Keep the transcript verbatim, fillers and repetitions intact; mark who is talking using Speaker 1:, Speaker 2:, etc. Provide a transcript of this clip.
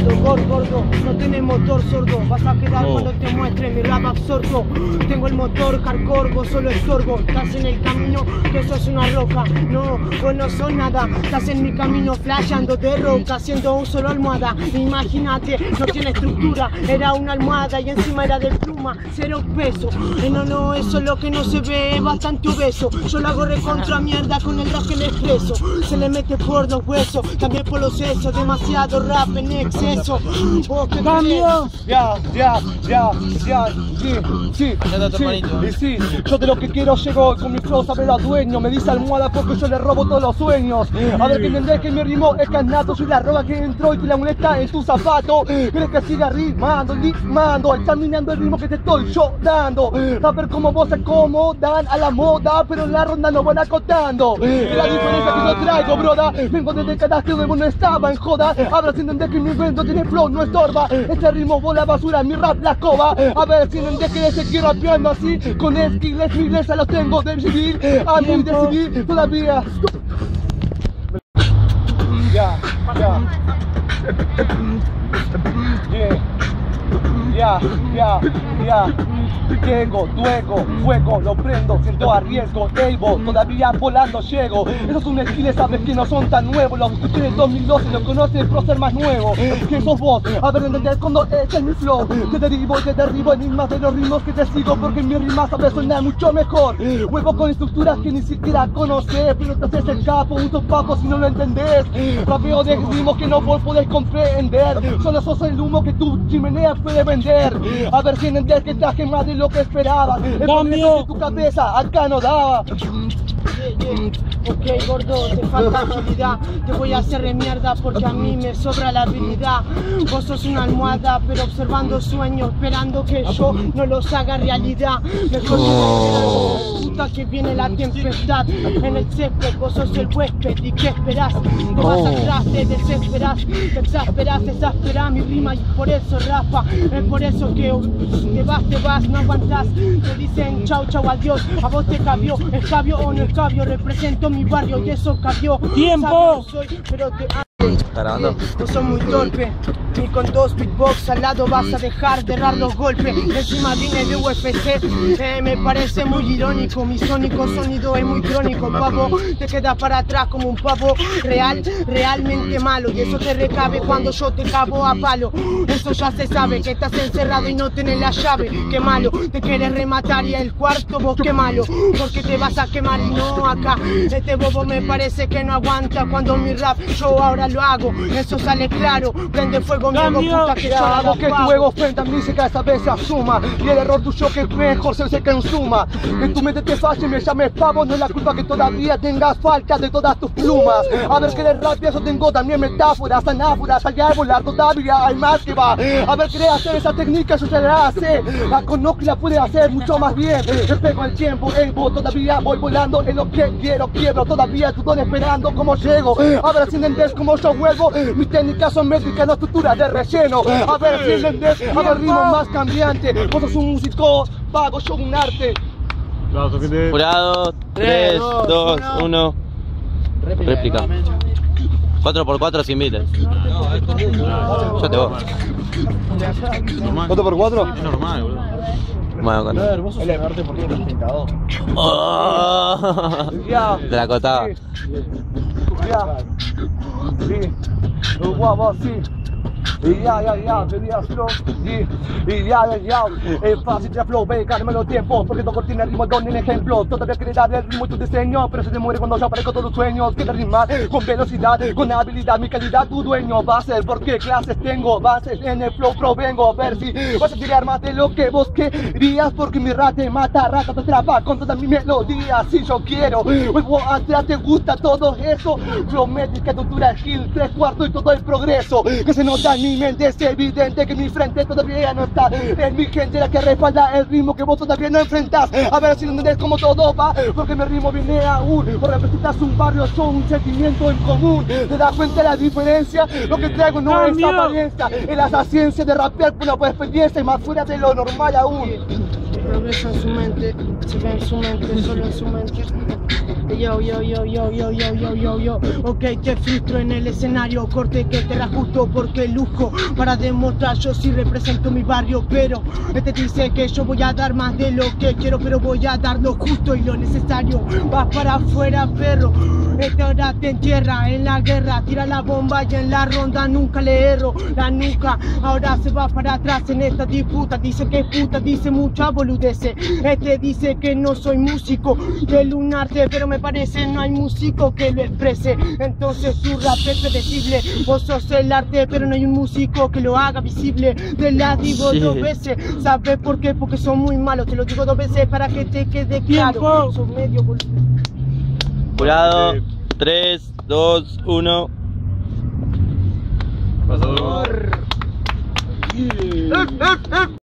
Speaker 1: gordo, gordo, gordo, no tenés motor sordo, vas a quedar oh. cuando te muestre mi rap absorto. Tengo el motor hardcore, vos solo estorbo, estás en el camino que sos una roca. No, vos no sos nada, estás en mi camino flasheando de roca, haciendo un solo almohada. Imagínate, no tiene estructura, era una almohada y encima era de pluma, cero peso. Eh, no, no, eso es lo que no se ve, es bastante obeso. Yo lo hago recontra mierda con el rap que le expreso. Se le mete por los huesos, también por los sesos, demasiado rap en exceso. ¿Vos qué
Speaker 2: ¡Cambio! Ya, ya, ya, ya, sí, sí, sí, y sí, yo de lo que quiero llego con mi flow, saber a dueño. Me dice almohada porque yo le robo todos los sueños. A ver que entendés que mi ritmo es canato, soy la roba que entró y te la molesta en tu zapato. ¿Crees que siga rimando, rimando, examinando el ritmo que te estoy yo dando? Rapper como vos se acomodan a la moda, pero en la ronda no van acotando. Es la diferencia que yo traigo, broda. Vengo de décadas que nuevo no estaba en joda. Ahora si entendés que mi invento tiene flow, no estorba. Este ritmo bola basura, mi rap la escoba. A ver si entendés que seguir rapeando así, con skills miles a los tengo de vivir. A mí decidir todavía. Ya, ya. Ya, ya, ya. Llego, luego, fuego, lo prendo, siento a riesgo, Evo, todavía volando llego. Esos son skills, sabes que no son tan nuevos. Los escuché en el dos mil doce, los conoces por ser más nuevo. ¿Quién sos vos? A ver, ¿entendés cuando este es mi flow? Te derivo y te derribo enigmas de los ritmos que te sigo, porque mi rima sabe sonar mucho mejor. Juego con estructuras que ni siquiera conoces, pero te haces el capo, un sopapo si no lo entendés. Rapeo de ritmos que no vos podés comprender. Solo sos el humo que tu chimenea puede vender. A ver si entendés que traje más de lo que esperaba. El progreso que tu cabeza acá no daba.
Speaker 1: Ok, gordo, te falta agilidad. Te voy a hacer de mierda porque a mí me sobra la habilidad. Vos sos una almohada, pero observando sueños, esperando que yo no los haga realidad. Mejor oh. que puta que viene la tempestad. En el césped, vos sos el huésped. ¿Y qué esperás? Te vas oh. atrás, te desesperás, te exasperás, exasperás mi rima y por eso rapa. Es por eso que te vas, te vas, no aguantás. Te dicen chau, chau, adiós. A vos te cabió, es cabio o no es cabio. Represento mi barrio y eso cambió.
Speaker 2: ¡Tiempo!
Speaker 1: Soy, pero te amo. No soy muy torpe, ni con dos beatbox al lado vas a dejar de dar los golpes. Encima vine de U F C, eh, me parece muy irónico. Mi sónico sonido es muy crónico, pavo. Te quedas para atrás como un pavo real, realmente malo. Y eso te recabe cuando yo te cabo a palo. Eso ya se sabe, que estás encerrado y no tenés la llave. Qué malo, te quieres rematar y el cuarto vos qué malo. Porque te vas a quemar y no acá. Este bobo me parece que no aguanta cuando mi rap yo ahora lo hago, eso sale claro. Prende fuego mi ego, puta que yo la
Speaker 2: hago que tu ego frente a mí se cae, esta vez se asuma. Y el error tuyo que mejor se, se consuma. Que tu mente te falle y me llames pavo, no es la culpa que todavía tengas falta de todas tus plumas. A ver que de rap eso tengo también metáforas, anáforas, allá de volar todavía hay más que va. A ver querés hacer esa técnica, yo se la hace. La conozco y la pude hacer mucho más bien. Me pego el tiempo, Evo, todavía voy volando en lo que quiero, quiebro todavía tu don esperando como llego. A ver si entendés como yo vuelvo, mis técnicas son métricas, no estructuras de relleno. A ver si entendés, a ver ritmos más cambiantes. Vos sos un músico, vago, yo un arte.
Speaker 3: Jurado, tres, dos, uno. Réplica. cuatro por cuatro sin miles. Yo te voy.
Speaker 2: ¿cuatro por cuatro?
Speaker 4: Es normal, boludo.
Speaker 3: Bueno, con...
Speaker 2: Es hermoso arte porque eres pintado.
Speaker 3: Oh. Te la cotaba.
Speaker 2: Ya, sí, guapo, sí. Y ya, ya, ya, venía flow, y, y ya, ya, ya, es fácil de flow, ve, cálmame los tiempos, porque tu cortina el ritmo con el ejemplo. Todavía quieres dar el ritmo y tu diseño, pero se te muere cuando yo aparezco todos tus sueños. Quiero rimar con velocidad, con habilidad, mi calidad tu dueño va a ser, porque clases tengo, bases en el flow provengo. A ver si vas a tirar más de lo que vos querías, porque mi rap te mata, rata te atrapa con toda mi melodía. Si yo quiero, vuelvo atrás, te gusta todo eso, flow métrica, estructura, skill, tres cuartos y todo el progreso que se nota en mi mente. Es evidente que mi frente todavía no está. Es mi gente la que respalda el ritmo que vos todavía no enfrentás. A ver si no entendés cómo todo va, porque mi ritmo viene aún. Por representar un barrio, son un sentimiento en común. ¿Te das cuenta de la diferencia? Lo que traigo no es apariencia, es la ciencia de rapear por la experiencia y más fuera de lo normal aún.
Speaker 1: El progreso en su mente, se ve en su mente, solo en su mente. Yo, yo, yo, yo, yo, yo, yo, yo, yo. Ok, te frustro en el escenario, corte que te reajusto porque luzco para demostrar yo sí represento mi barrio, pero este dice que yo voy a dar más de lo que quiero, pero voy a dar lo justo y lo necesario. Vas para afuera, perro. Este ahora te entierra en la guerra, tira la bomba y en la ronda nunca le erro la nuca. Ahora se va para atrás en esta disputa, dice que es puta, dice mucha boludece. Este dice que no soy músico, que es un arte, pero me parece no hay músico que lo exprese. Entonces tu rap es predecible, vos sos el arte, pero no hay un músico que lo haga visible. Te la digo sí. dos veces, ¿sabes por qué? Porque son muy malos, te lo digo dos veces para que te quede claro. Sos medio boludo.
Speaker 3: Jurado, tres, dos, uno.
Speaker 2: Pasador.